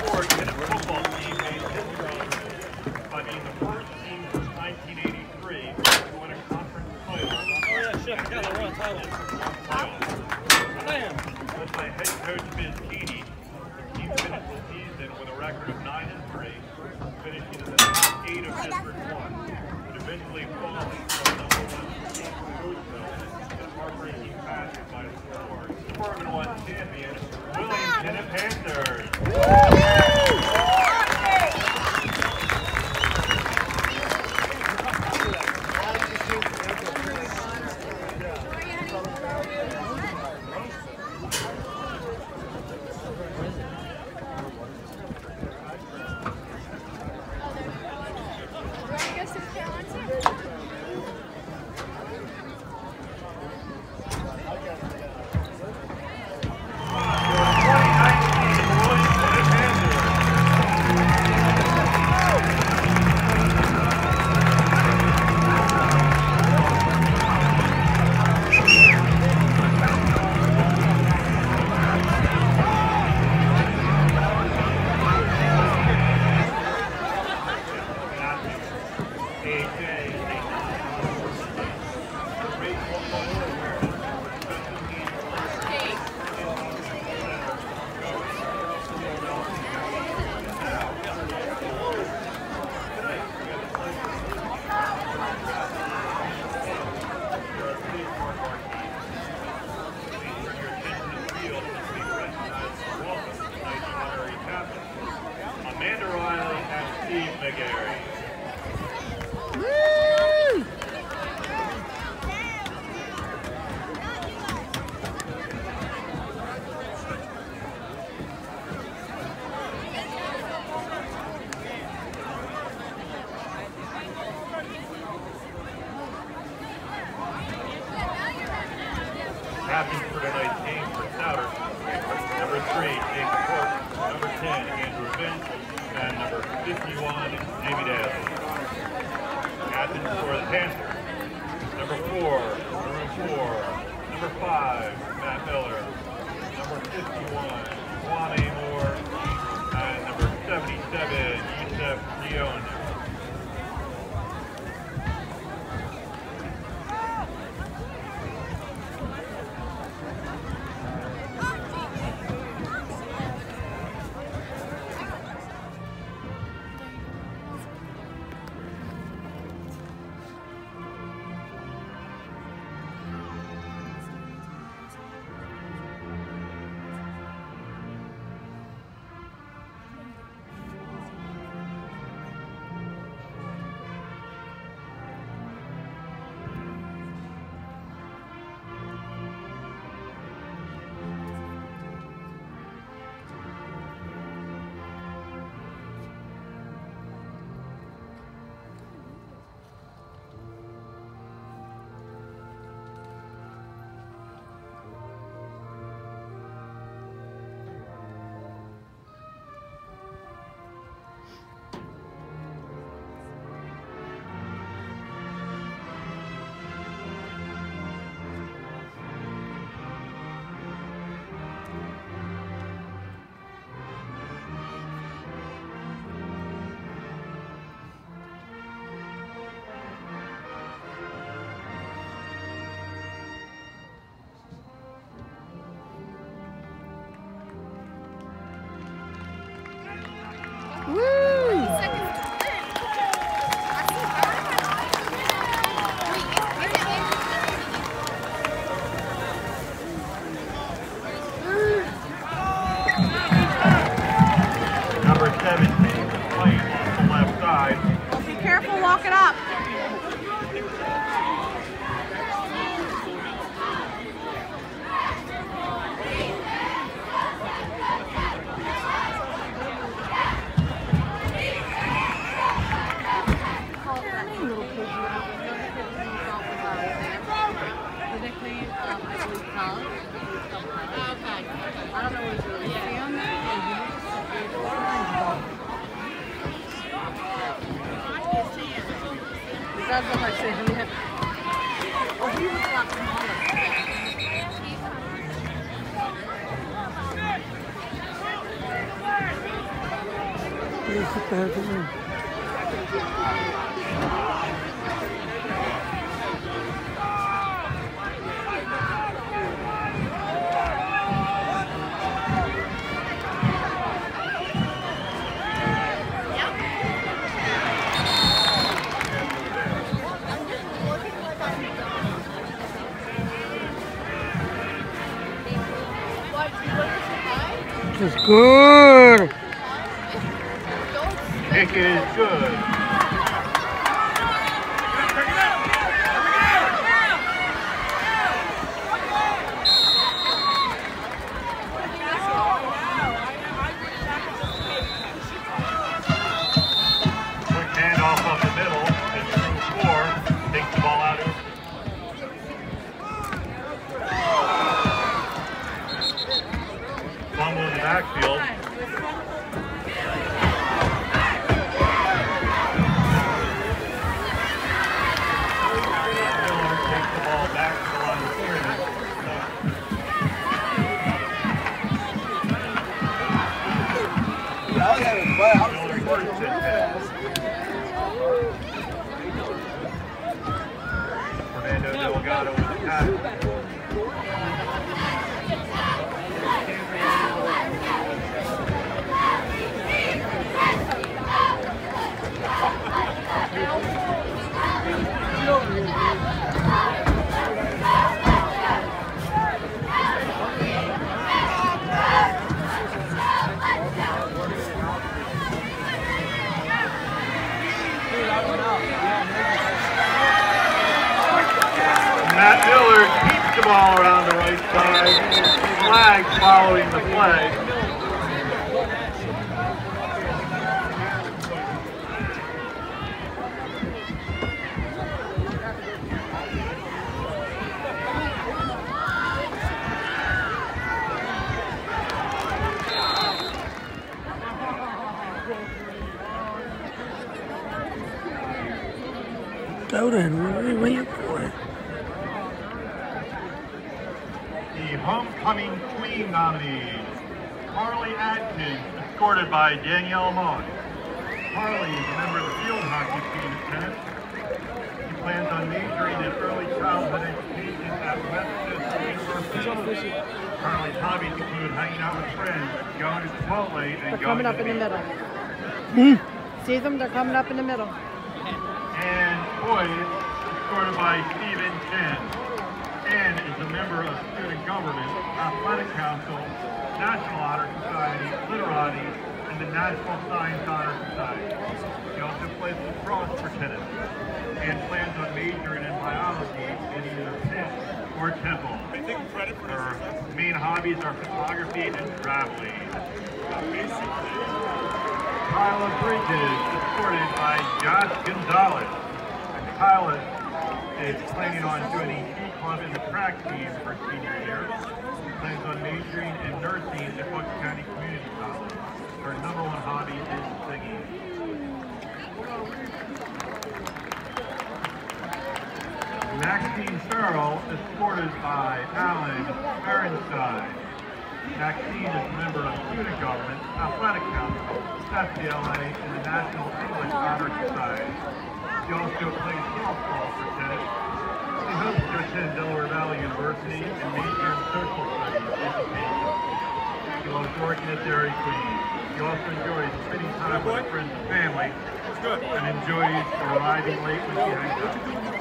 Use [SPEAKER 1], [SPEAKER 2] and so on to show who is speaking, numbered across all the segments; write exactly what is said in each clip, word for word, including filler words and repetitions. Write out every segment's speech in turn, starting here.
[SPEAKER 1] Ford Pitt football team made history by being the first team since nineteen eighty-three to win a conference title.
[SPEAKER 2] Oh yeah, shit, I got the wrong title. Damn.
[SPEAKER 1] Led by head coach Biz Keeney, the team finished the season with a record of nine and three, finishing in the top eight of District One, but eventually falling from number one team Coachville in heartbreaking fashion by the score. Department One champion William Panthers. Amanda Riley and Steve McGarry.
[SPEAKER 3] Woo!
[SPEAKER 1] Captains for tonight's game for Souter. Number three, Jason Porter. Number ten, Andrew Vince. And number fifty-one, Jamie Dale. Captains for the Panthers. Number four, Maroon four. Number five, Matt Miller. Number fifty-one, Kwame Moore. And number seventy-seven, Yusef Leon. Number seventeen, playing on the left side.
[SPEAKER 3] Be careful walking up. That's what I said. Oh, he was a lot smaller.
[SPEAKER 4] It's good.
[SPEAKER 1] Kick is good. Quick handoff up the middle, and through four, takes the ball out. Fumble in the backfield. Miller takes the ball back to the line of scrimmage. Miller first and ten. Fernando Delgado with the tackle. Matt Miller keeps the ball around the right side. Flag following the play.
[SPEAKER 4] Go then, what are you waiting for?
[SPEAKER 1] The homecoming queen nominees. Harley Atkins, escorted by Danielle Moss. Harley is a member of the field hockey team at tennis. He plans on majoring in early childhood education at Westchester University. Harley's hobbies include hanging out with friends, going to Chipotle, and
[SPEAKER 3] They're
[SPEAKER 1] going
[SPEAKER 3] coming
[SPEAKER 1] to
[SPEAKER 3] up in the
[SPEAKER 1] beach.
[SPEAKER 3] middle.
[SPEAKER 4] Hmm?
[SPEAKER 3] See them? They're coming up in the middle.
[SPEAKER 1] And Boyd, escorted by Stephen Chen. Ann is a member of Student Government, Athletic Council, National Honor Society, Literati, and the National Science Honor Society. She also plays lacrosse for tennis and plans on majoring in biology in either Pitt or Temple. Her main hobbies are photography and traveling. Kyla Bridges, escorted by Josh Gonzalez. Kyla is planning on joining Key Club in the track team for senior year. She plans on majoring in nursing at Bucks County Community College. Her number one hobby is singing. Maxine Farrell is escorted by Alan Berenstein. Maxine is a member of Student Government, Athletic Council, S D L A, and the National English Honor Society. She also plays softball for tennis. She hopes to attend Delaware Valley University and major in social studies education. She loves working at Dairy Queen. She also enjoys spending time with her friends and family and enjoys arriving late when she hangs out.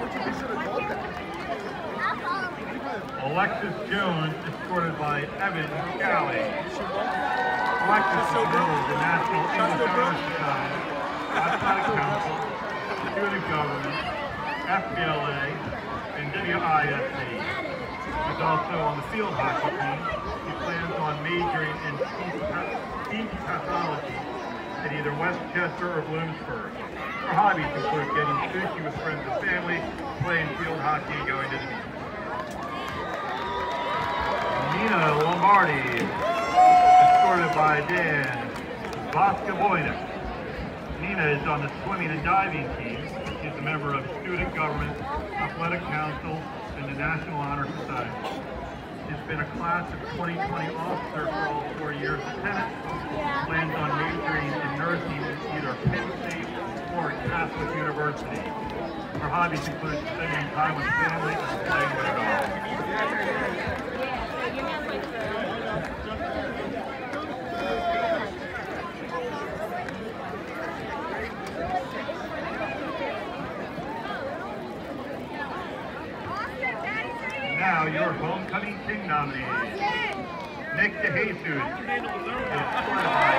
[SPEAKER 1] Alexis Jones, escorted by Evan Scally. Alexis is a member of the National English Honor Society, Athletic Council, Student Government, F B L A, and W I S C. She's also on the field hockey team. She plans on majoring in speech pathology at either Westchester or Bloomsburg. Her hobbies include getting sushi with friends and family, playing field hockey, and going to the beach. Nina Lombardi, escorted by Dan Vascaboina. Nina is on the swimming and diving team. She's a member of Student Government, Athletic Council, and the National Honor Society. She's been a class of twenty twenty officer for all four years of tennis. Plans on majoring in nursing Penn State or Catholic University. Her hobbies include spending time with family and playing with dogs. Now your homecoming king nominees. Nick DeJesus is scored by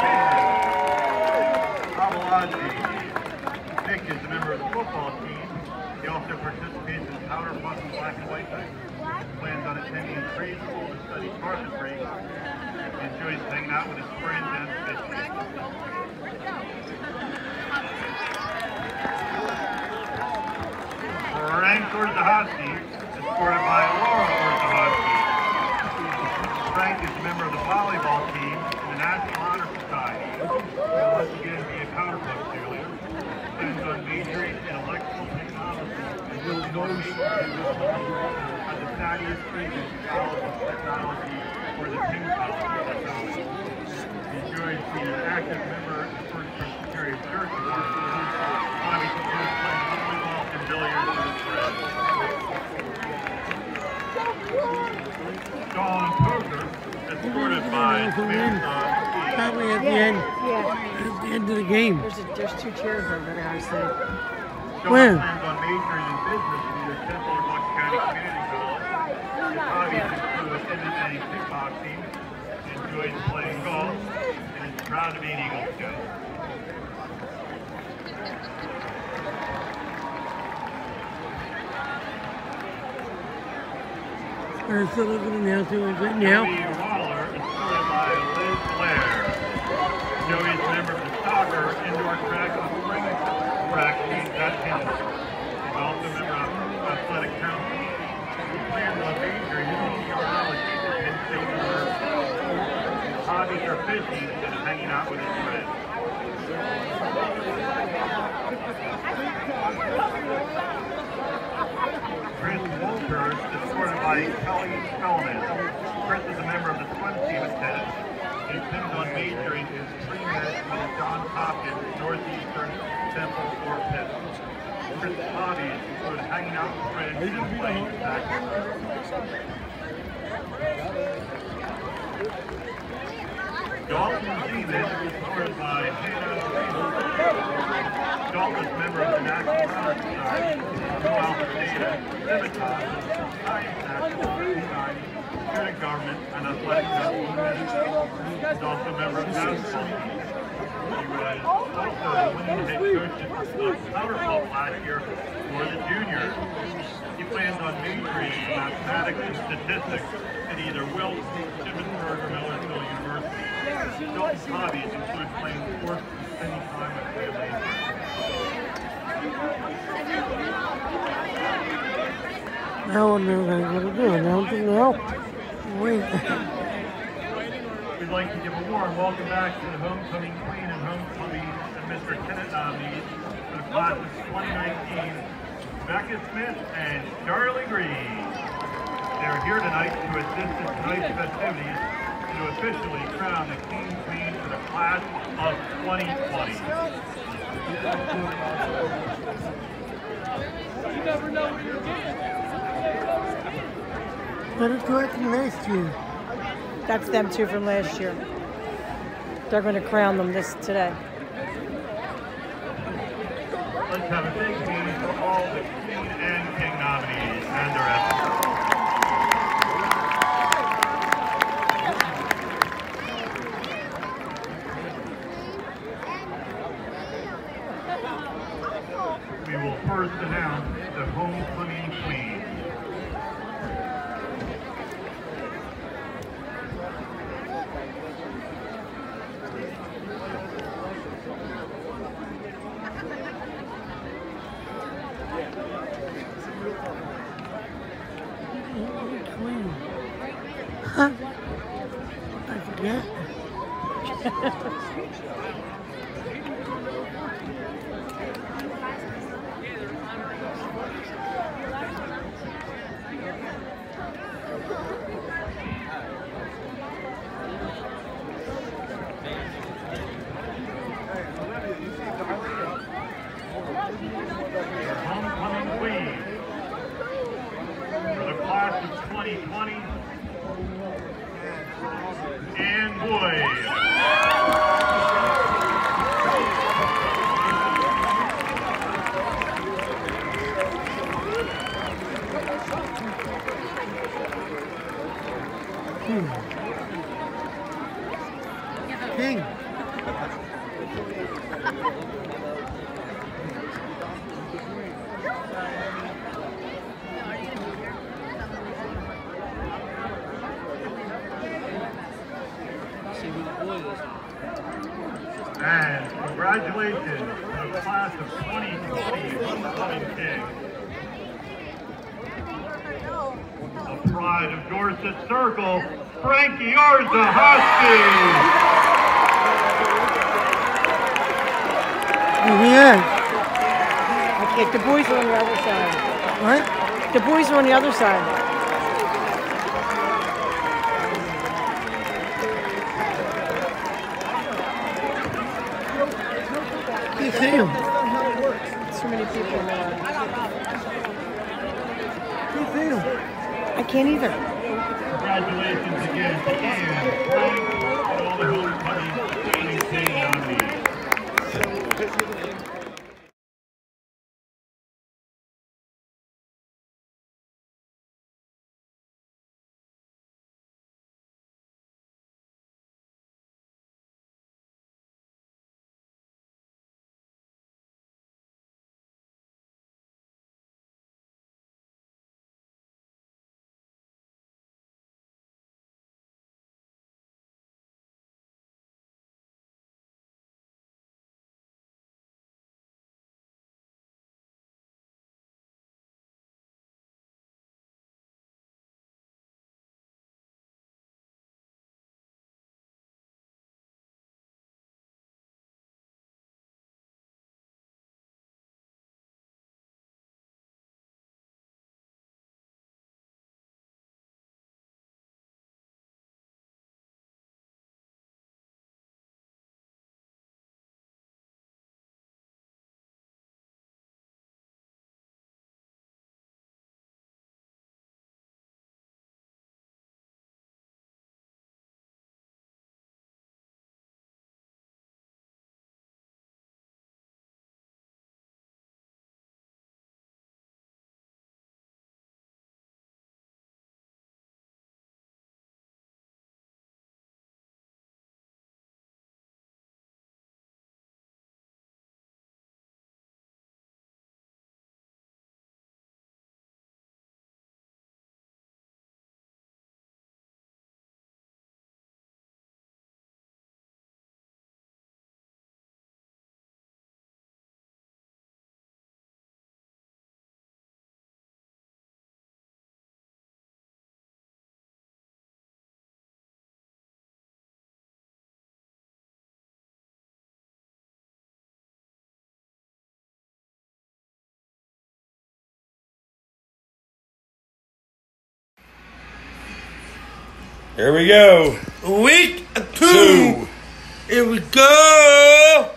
[SPEAKER 1] Alabama. Nick is a member of the football team. He also participates in powder puff and black and white night. Plans on attending trade school to study carpentry. He enjoys hanging out with his friends and fishing. Frank Orzechowski is escorted by Laura Orzechowski. Frank is a member of the volleyball team in the National Honor Society. He wants to get to be a powder puff cheerleader. Plans on majoring in electrical technology and will go to at the Thaddeus Stevens College of Technology or the King College of Technology. He enjoys being an active member of the First Presbyterian Church. Hobbies include playing volleyball and billiards with his friends. Dawn Poser, escorted by Samantha.
[SPEAKER 4] Probably at the end.
[SPEAKER 3] Yeah.
[SPEAKER 4] At the end of the game.
[SPEAKER 3] There's, a, there's two chairs over there, I said.
[SPEAKER 1] Dawn
[SPEAKER 4] Where?
[SPEAKER 1] plans on majoring in business at either Temple or Bucks County Community College. His hobbies include M M A kickboxing, enjoys playing golf, and is proud to be an Eagle Scout.
[SPEAKER 4] They're still looking in now, too. Is it now?
[SPEAKER 1] Joey Waller is scored by Liz Blair. Joey is a member of the soccer, indoor track, and spring track teams at Penn. He's also a member of athletic council. He plans on majoring in meteorology at Penn State University. His hobbies are fishing and hanging out with his friends. Chris Walters is escorted by Kelly Spellman. Chris is a member of the swim team at tennis. He intends on majoring in pre-med with Johns Hopkins, Northeastern, Temple, or Pitt. Chris' hobbies include hanging out with friends and playing basketball. Dalton Zeman is escorted by Hannah Reynolds. Dalton is a member of the National Honor Society, New Alpha Theta, Civitas, Science National, Design, Student Government, and Athletic Council. He's also a member of the basketball team. He was also the winning head coach of powder puff last year for the juniors. He plans on majoring in mathematics and statistics at either Wilkes, Shippensburg, or Millersville University. Dalton's hobbies include playing sports and spending time with family and friends.
[SPEAKER 4] Now what they're going to do, announcing now. Wait.
[SPEAKER 1] We'd like to give a warm welcome back to the homecoming queen and homecoming and Mister Tenant nominees for the class of twenty nineteen, Becca Smith and Charlie Green. They're here tonight to assist in tonight's festivities and to officially crown the king and queen for the class of twenty twenty.
[SPEAKER 2] You never know what you're getting.
[SPEAKER 4] Better correct than last year.
[SPEAKER 3] That's them two from last year. They're going to crown them this today.
[SPEAKER 1] Let's have a big meeting for all the queen and king nominees and their escorts. We will first announce the homecoming queen.
[SPEAKER 4] Queen. Huh? I forget. king.
[SPEAKER 1] And congratulations to the class of twenty twenty homecoming king. A pride of Dorset Circle, Frankie Arza-Hosky.
[SPEAKER 4] Here he is.
[SPEAKER 3] Okay, the boys are on the other side.
[SPEAKER 4] What?
[SPEAKER 3] The boys are on the other side.
[SPEAKER 4] You see him.
[SPEAKER 3] Too many people in there.
[SPEAKER 4] You see him.
[SPEAKER 3] I can't either.
[SPEAKER 1] Congratulations again to Ian, Frank, and all the homecoming king and king nominees.
[SPEAKER 5] Here we go.
[SPEAKER 4] Week two.
[SPEAKER 5] Two.
[SPEAKER 4] Here we go.